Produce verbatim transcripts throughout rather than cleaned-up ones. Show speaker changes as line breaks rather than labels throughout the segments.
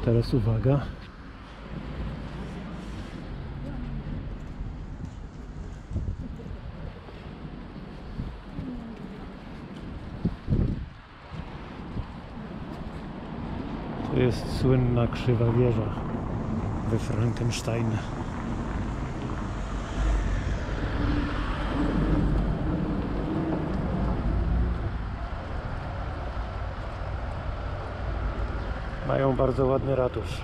Teraz uwaga. To jest słynna krzywa wieża we Frankenstein. Mają bardzo ładny ratusz.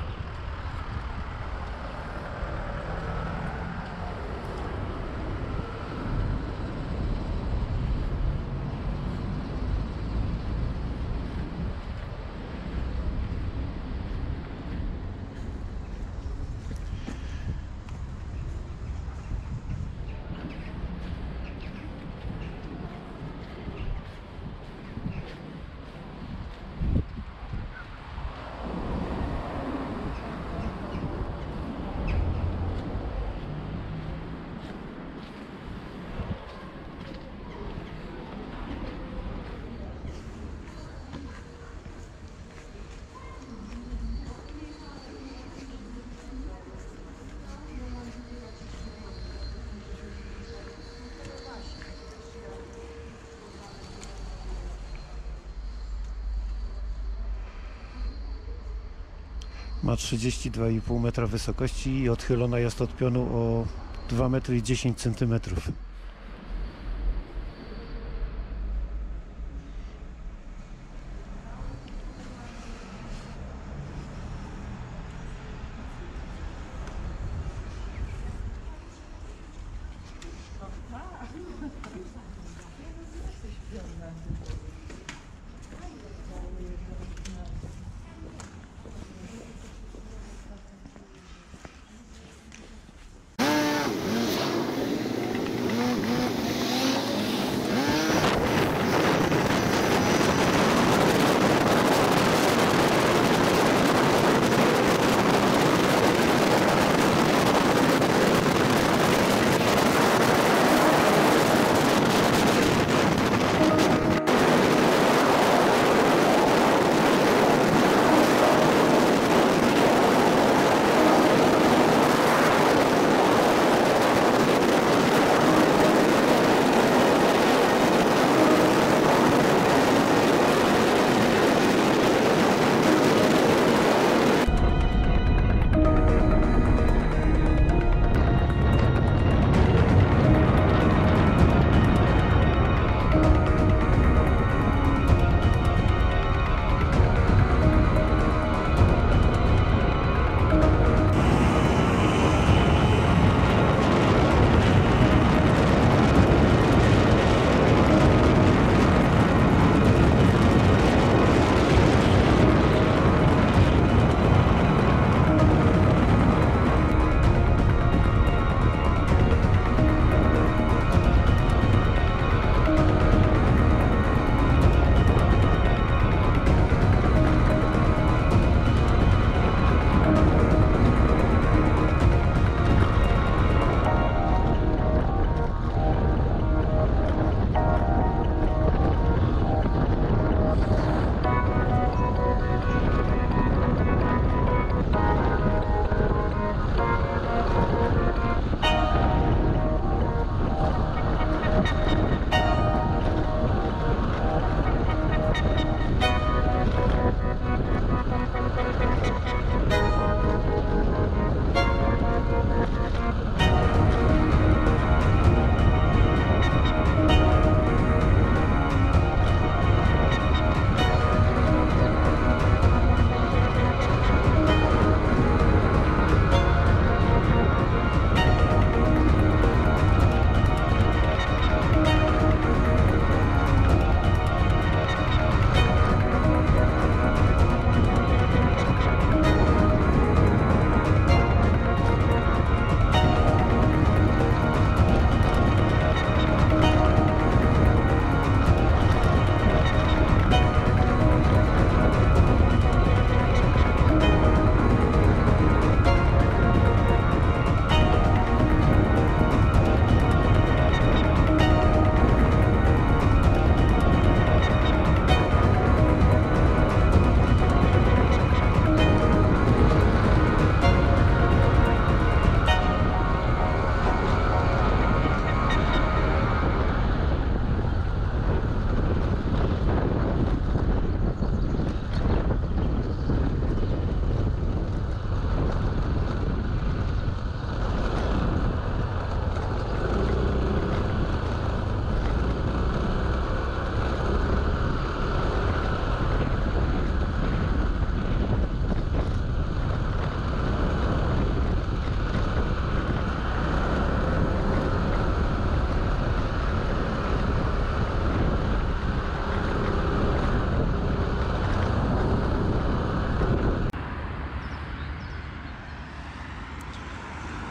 Ma trzydzieści dwa i pół metra wysokości i odchylona jest od pionu o dwa metry i dziesięć centymetrów.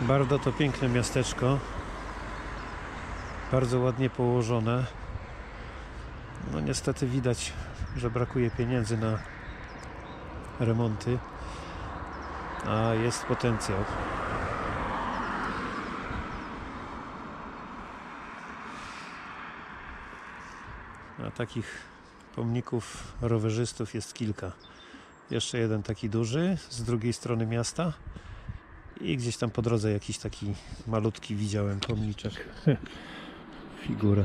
Bardo to piękne miasteczko, bardzo ładnie położone. No niestety widać, że brakuje pieniędzy na remonty, a jest potencjał. A takich pomników rowerzystów jest kilka. Jeszcze jeden taki duży z drugiej strony miasta i gdzieś tam po drodze jakiś taki malutki widziałem pomniczek. Figura.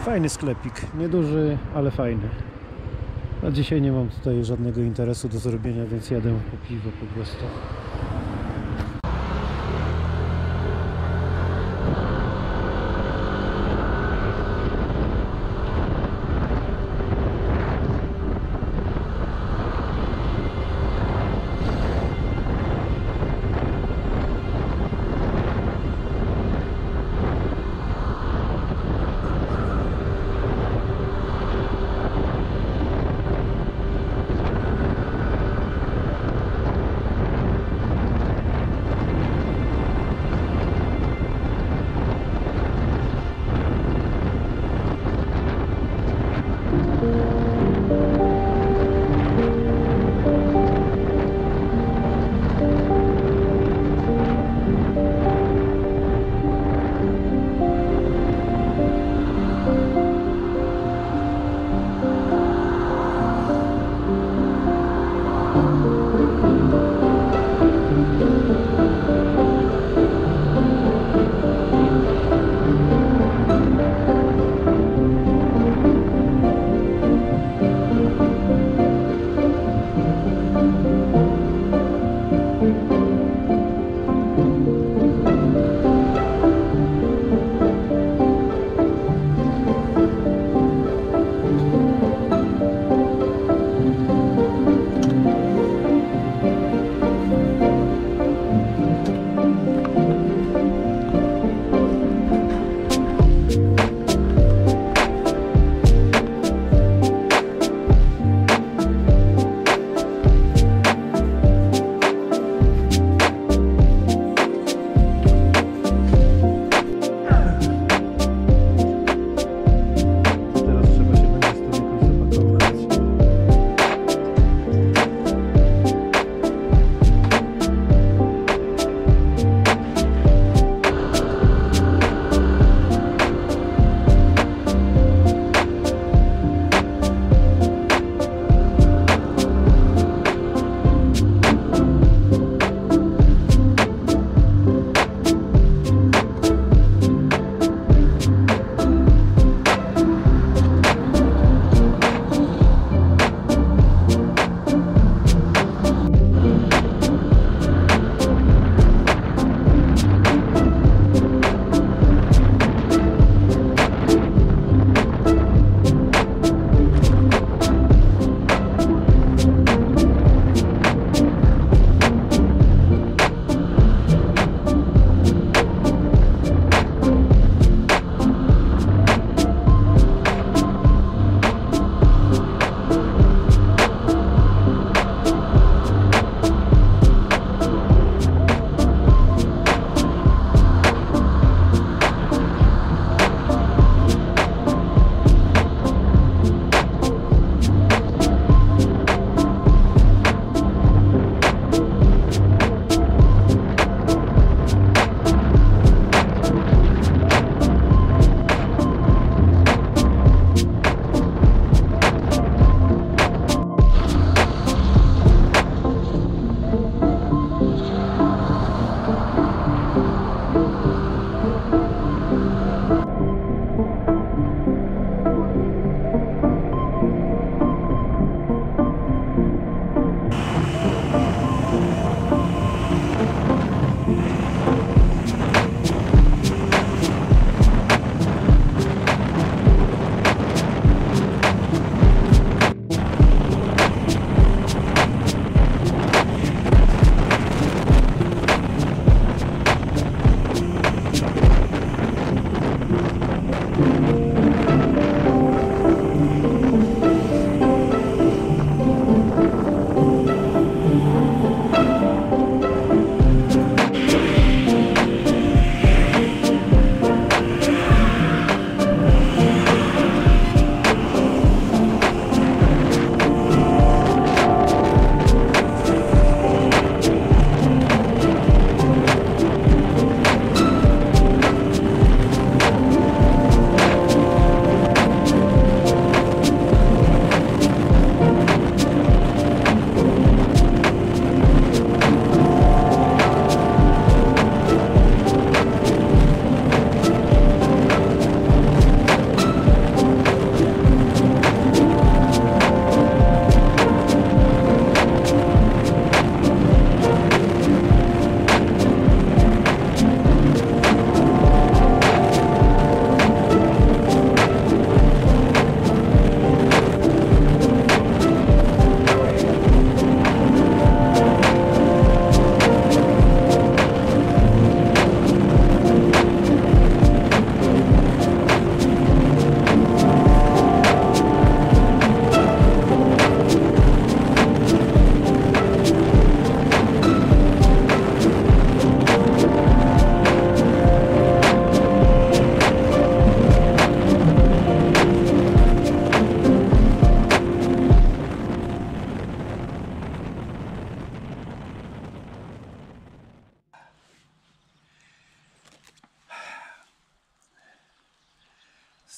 Fajny sklepik, nieduży, ale fajny. A dzisiaj nie mam tutaj żadnego interesu do zrobienia, więc jadę po piwo po prostu.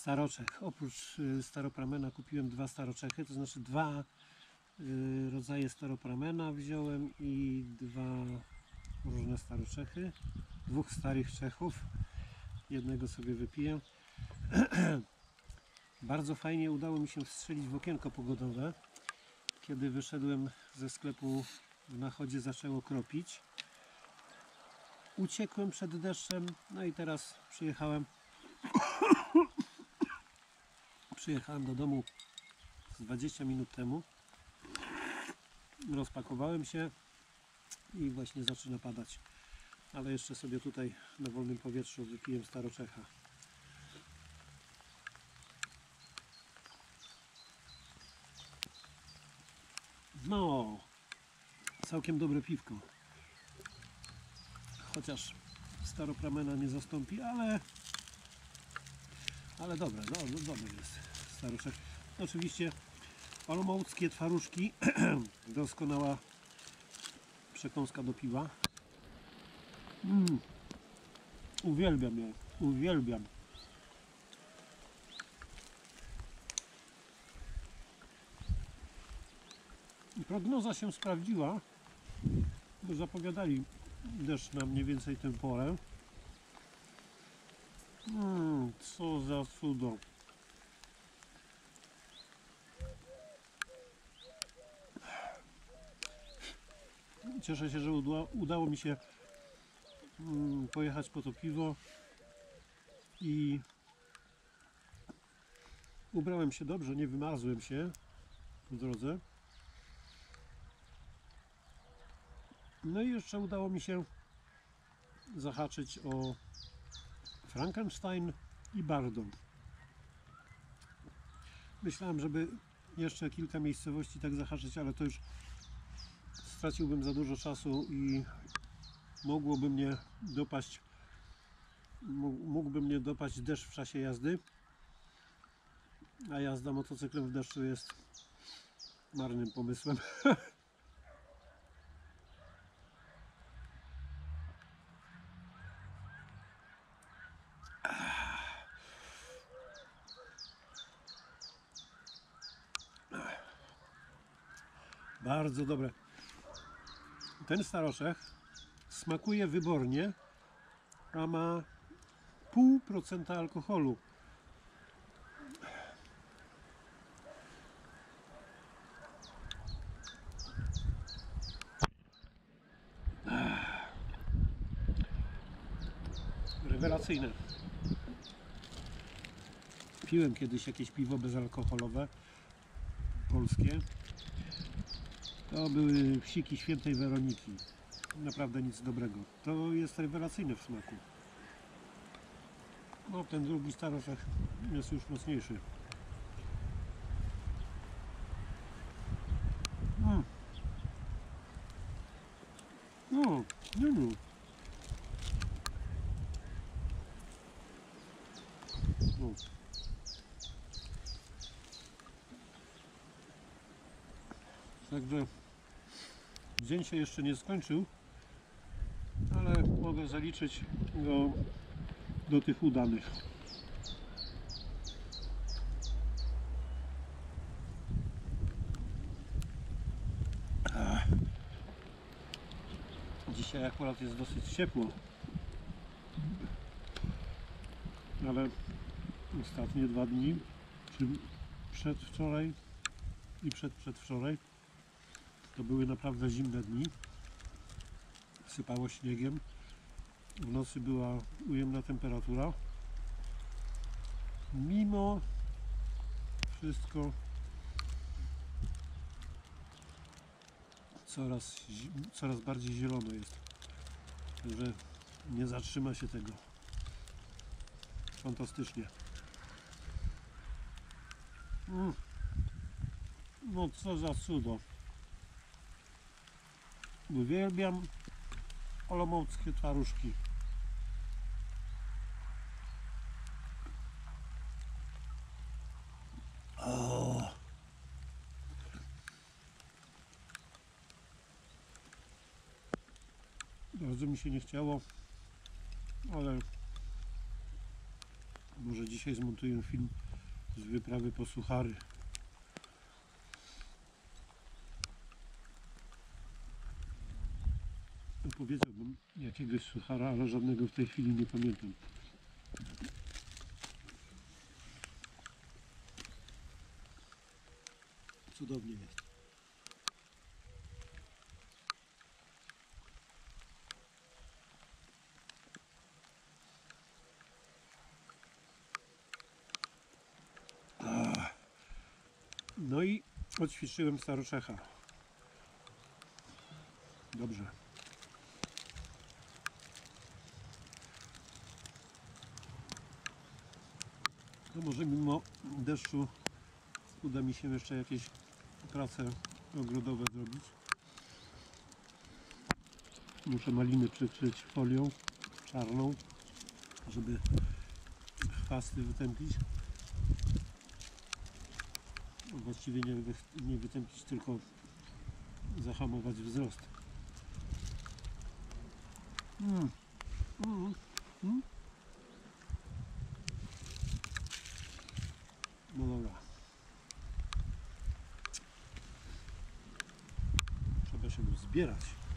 staroczek. Oprócz y, staropramena kupiłem dwa staroczechy, to znaczy dwa y, rodzaje staropramena wziąłem i dwa różne staroczechy. Dwóch starych Czechów. Jednego sobie wypiję. Bardzo fajnie udało mi się wstrzelić w okienko pogodowe. Kiedy wyszedłem ze sklepu, w Nachodzie zaczęło kropić. Uciekłem przed deszczem, no i teraz przyjechałem przyjechałem do domu z dwadzieścia minut temu. Rozpakowałem się i właśnie zaczyna padać. Ale jeszcze sobie tutaj na wolnym powietrzu wypiję staroczecha. No, całkiem dobre piwko. Chociaż staropramena nie zastąpi, ale ale dobre, no, no dobre jest staroczek. Oczywiście olomouckie twaróżki, doskonała przekąska do piwa. Mm. Uwielbiam je, uwielbiam. I prognoza się sprawdziła, bo zapowiadali deszcz na mniej więcej tę porę. Mm, co za cudo. Cieszę się, że uda, udało mi się mm, pojechać po to piwo i ubrałem się dobrze, nie wymarzłem się w drodze. No i jeszcze udało mi się zahaczyć o Frankenstein i Bardo. Myślałem, żeby jeszcze kilka miejscowości tak zahaczyć, ale to już straciłbym za dużo czasu i mogłoby mnie dopaść mógłby mnie dopaść deszcz w czasie jazdy, a jazda motocyklem w deszczu jest marnym pomysłem. Bardzo dobre. Ten staroczek smakuje wybornie, a ma pół procenta alkoholu. Rewelacyjne. Piłem kiedyś jakieś piwo bezalkoholowe polskie. To były psiki świętej Weroniki. Naprawdę nic dobrego. To jest rewelacyjne w smaku. No, ten drugi staroczek jest już mocniejszy. Mm. No, nie, nie. No. Także dzień się jeszcze nie skończył, ale mogę zaliczyć go do tych udanych. Dzisiaj akurat jest dosyć ciepło, ale ostatnie dwa dni, czy przedwczoraj i przedprzedwczoraj, to były naprawdę zimne dni. Sypało śniegiem, w nocy była ujemna temperatura. Mimo wszystko coraz, coraz bardziej zielono jest, także nie zatrzyma się tego. Fantastycznie. Mm. No co za cudo. Uwielbiam olomouckie twaróżki. O. Bardzo mi się nie chciało, ale
Może dzisiaj zmontuję film z wyprawy po suchary. Opowiedziałbym jakiegoś suchara, ale żadnego w tej chwili nie pamiętam. Cudownie jest. No i odćwiczyłem Staroczecha. Dobrze. No może mimo deszczu uda mi się jeszcze jakieś prace ogrodowe zrobić. Muszę maliny przykryć folią czarną, żeby chwasty wytępić. Właściwie nie, nie wytępić, tylko zahamować wzrost. Mm. Mm. Mm. No dobra. Trzeba się zbierać.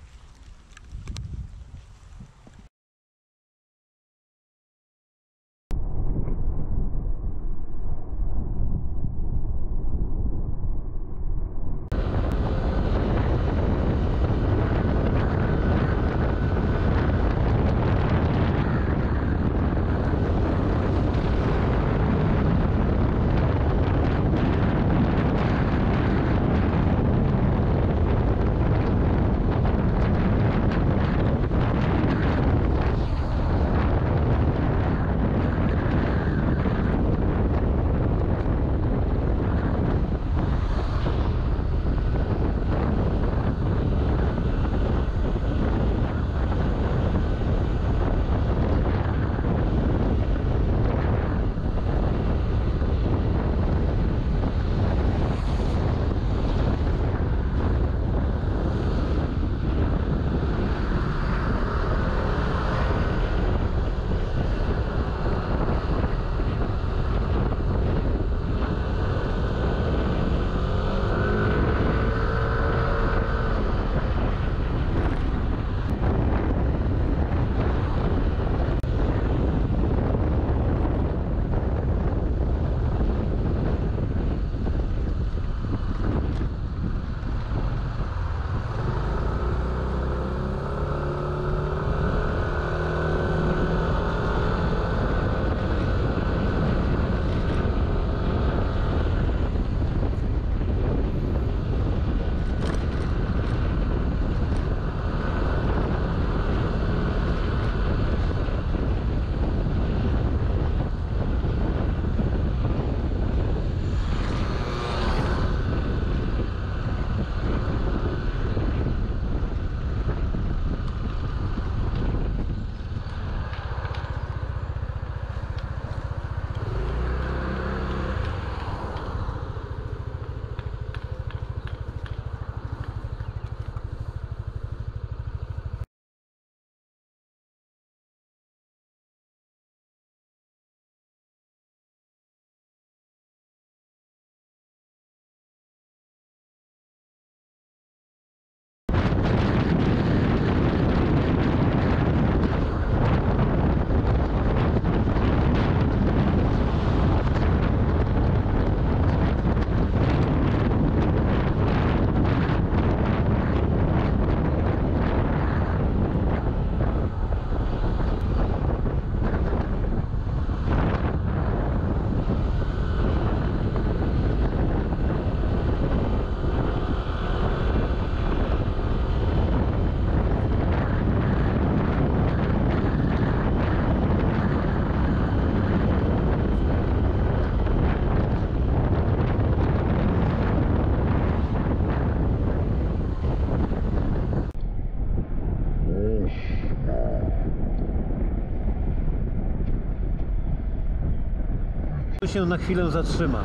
Tu się na chwilę zatrzymam.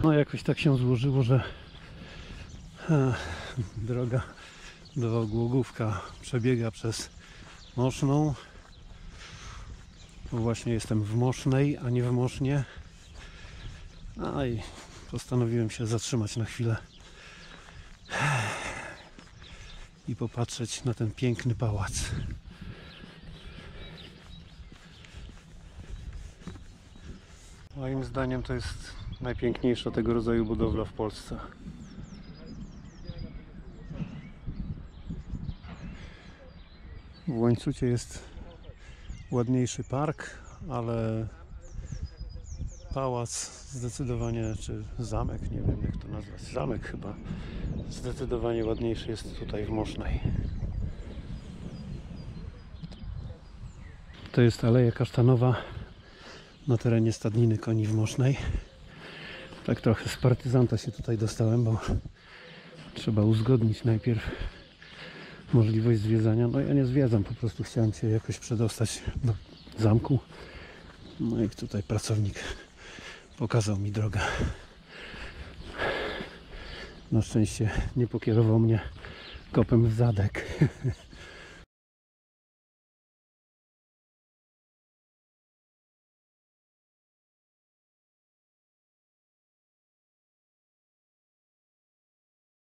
No jakoś tak się złożyło, że e, droga do Głogówka przebiega przez Moszną. Bo właśnie jestem w Mosznej, a nie w Mosznie. A i postanowiłem się zatrzymać na chwilę i popatrzeć na ten piękny pałac. Moim zdaniem to jest najpiękniejsza tego rodzaju budowla w Polsce. W Łańcucie jest ładniejszy park, ale pałac zdecydowanie, czy zamek, nie wiem jak to nazwać, zamek chyba, zdecydowanie ładniejszy jest tutaj w Mosznej. To jest Aleja Kasztanowa na terenie stadniny koni w Mosznej. Tak trochę z partyzanta się tutaj dostałem, bo trzeba uzgodnić najpierw możliwość zwiedzania. No ja nie zwiedzam, po prostu chciałem się jakoś przedostać do zamku. No i tutaj pracownik pokazał mi drogę. Na szczęście nie pokierował mnie kopem w zadek.